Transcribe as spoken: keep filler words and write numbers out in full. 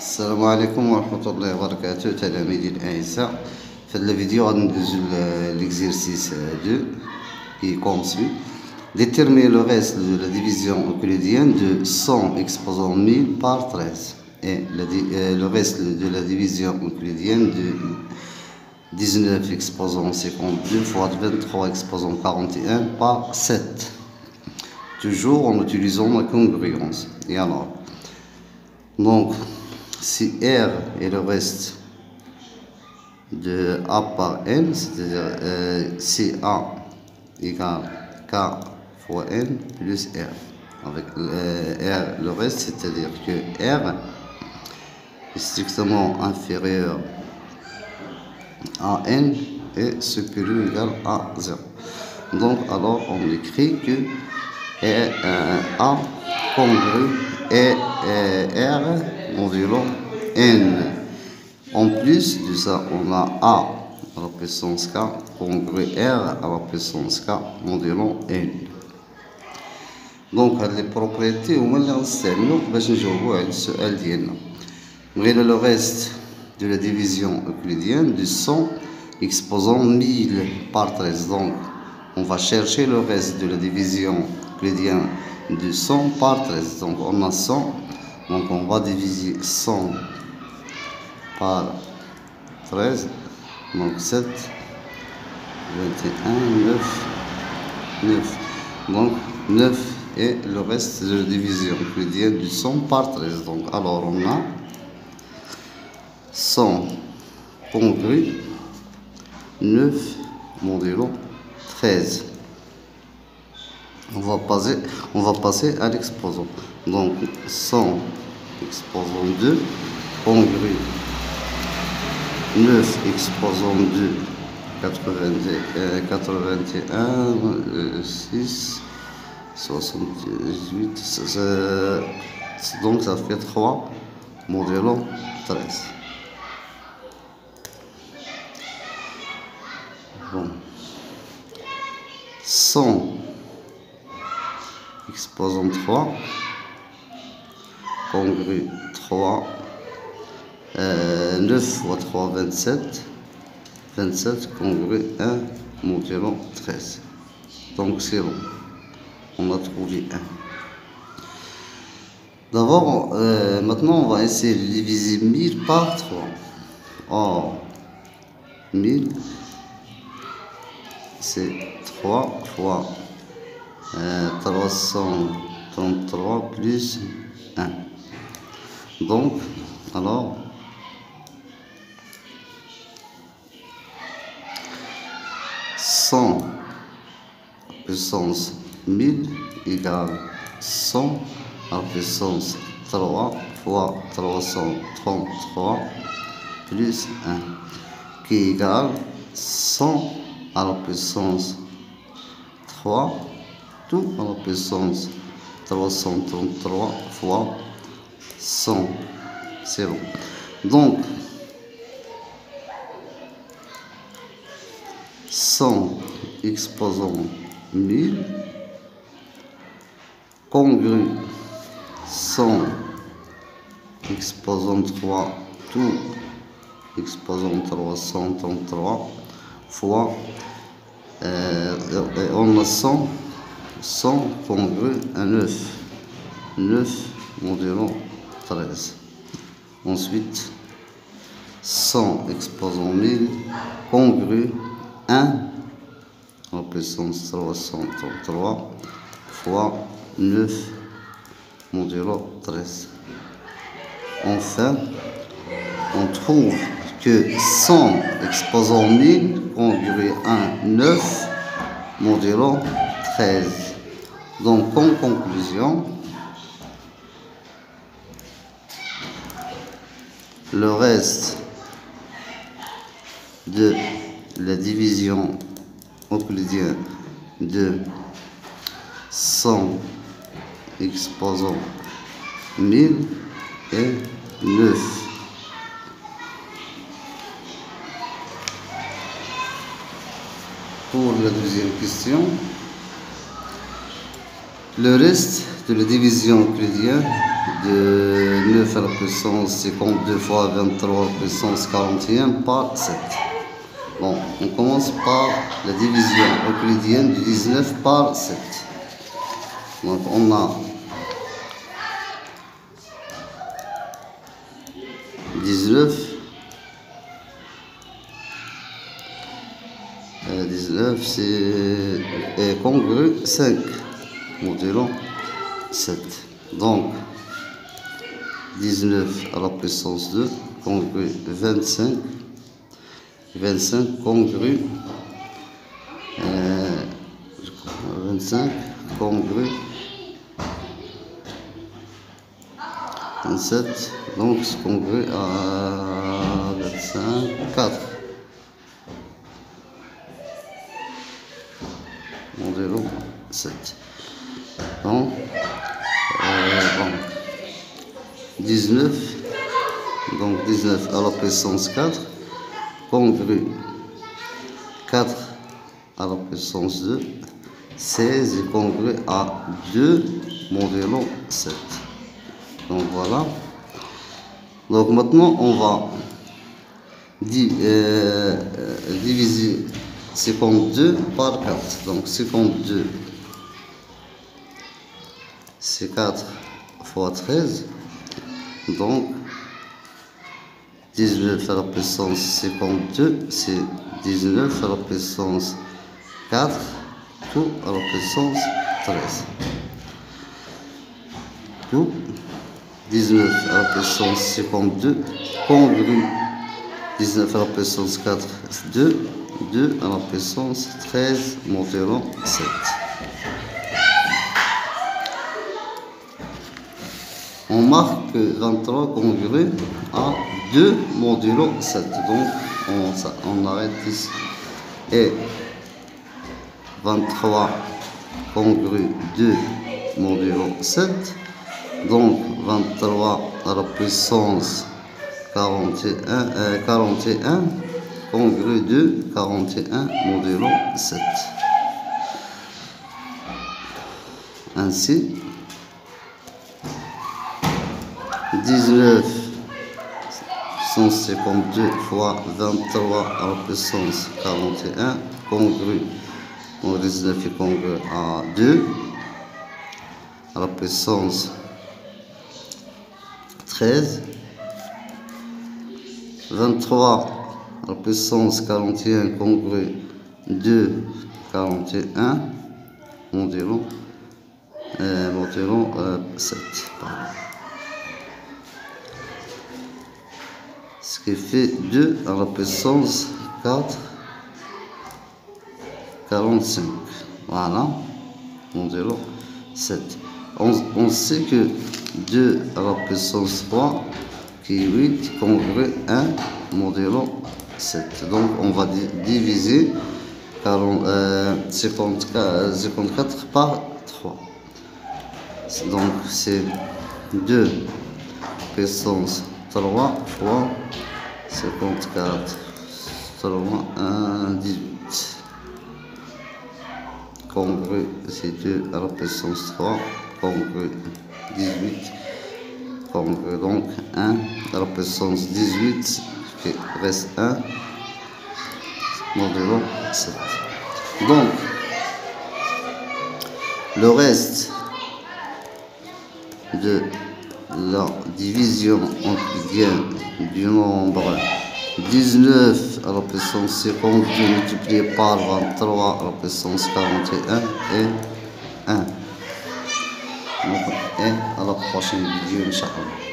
السلام عليكم ورحمة الله وبركاته تلاميذي الأعزاء. في هذا الفيديو غادي ندوزو l'exercice deux qui est comme suit. Déterminer le reste de la division euclidienne de cent exposant mille par treize et le reste de la division euclidienne de dix-neuf exposant cinquante-deux fois vingt-trois exposant quarante et un par sept, toujours en utilisant la congruence. Et alors, donc si R est le reste de A par N, c'est-à-dire euh, si A égale K fois N plus R, avec euh, R le reste, c'est-à-dire que R est strictement inférieur à N et supérieur ou égal à zéro. Donc alors on écrit que euh, A congru et euh, R modulo N. En plus de ça, on a A à la puissance K congru R à la puissance K modulo N. Donc هاد لي بروبريتي هما اللي غنستعملو باش نجاوبو على السؤال ديالنا. بغينا لو ريست de la division euclidienne de cent exposant mille par treize. Donc on va chercher le reste de la division euclidienne de cent par treize. Donc on a cent, donc on va diviser cent par treize, donc sept, vingt et un, neuf, neuf, donc neuf et le reste de la division euclidienne de cent par treize. Donc alors on a cent congru neuf modulo treize. On va passer, on va passer à l'exposant. Donc cent exposant deux congru neuf exposant deux, quatre-vingt et un, six, soixante-dix-huit, donc ça fait trois modulo treize. Bon. cent exposant trois congru trois, euh, neuf fois trois, vingt-sept, vingt-sept congru un modulo treize. Donc c'est bon, on a trouvé un. D'abord, euh, maintenant on va essayer de diviser mille par trois. Or, mille c'est trois fois euh, trois cent trente-trois plus un. Donc, alors, cent puissance mille égale cent à la puissance trois fois trois cent trente-trois plus un, qui égale cent à la puissance trois, tout à la puissance trois cent trente-trois fois cent. C'est bon. Donc, cent exposant mille congru cent exposant trois, tout exposant trois cent trente-trois fois euh, on a cent, cent congru à neuf, neuf modulo treize. Ensuite, cent exposant mille congru un à la puissance trois cent trente-trois fois neuf modulo treize. Enfin, on trouve que cent exposant mille congru un, neuf modulo treize. Donc en conclusion, le reste de la division euclidienne de cent exposant mille est neuf. Pour la deuxième question, le reste de la division euclidienne de neuf à la puissance cinquante-deux fois vingt-trois à la puissance quarante et un par sept. Bon, on commence par la division euclidienne du dix-neuf par sept. Donc on a dix-neuf, euh, dix-neuf c'est congru cinq modulo sept. Donc dix-neuf à la puissance deux congru vingt-cinq, vingt-cinq congru euh, vingt-cinq congru vingt-sept, donc c'est congru à vingt-cinq, quatre. Modulo sept. Donc, euh, bon, dix-neuf, donc dix-neuf à la puissance quatre, congru quatre à la puissance deux, seize est congru à deux modulo sept. Donc voilà. Donc maintenant on va di euh, diviser cinquante-deux par quatre. Donc cinquante-deux c'est quatre fois treize. Donc dix-neuf à la puissance cinquante-deux c'est dix-neuf à la puissance quatre, tout à la puissance treize. Tout dix-neuf à la puissance cinquante-deux congru dix-neuf à la puissance quatre, deux, deux à la puissance treize modulo sept. On marque que vingt-trois congru à deux modulo sept. Donc on, on arrête ici. Et vingt-trois congru deux modulo sept. Donc vingt-trois à la puissance quarante et un, euh, quarante et un congru deux, quarante et un modulo sept. Ainsi, dix-neuf cent cinquante-deux fois vingt-trois à la puissance quarante et un congru, donc dix-neuf est congru à deux à la puissance treize, vingt-trois à la puissance quarante et un congru deux, quarante et un modulo euh, modulo euh, sept. Pardon. Ce qui fait deux à la puissance quatre, quarante-cinq. Voilà, modulo sept. On, on sait que deux à la puissance trois, qui est huit, congru un modulo sept. Donc on va diviser quarante, euh, cinquante-quatre, cinquante-quatre par trois. Donc c'est deux puissance trois fois cinquante-quatre, trois, un, dix-huit. Congru, c'est deux à la puissance trois, congru dix-huit, congru donc un à la puissance dix-huit, qui reste un, modulo sept. Donc, le reste de la division euclidienne du nombre dix-neuf à la puissance cinquante-deux multiplié par vingt-trois à la puissance quarante et un est un. Donc, et à la prochaine vidéo, Inch'Allah.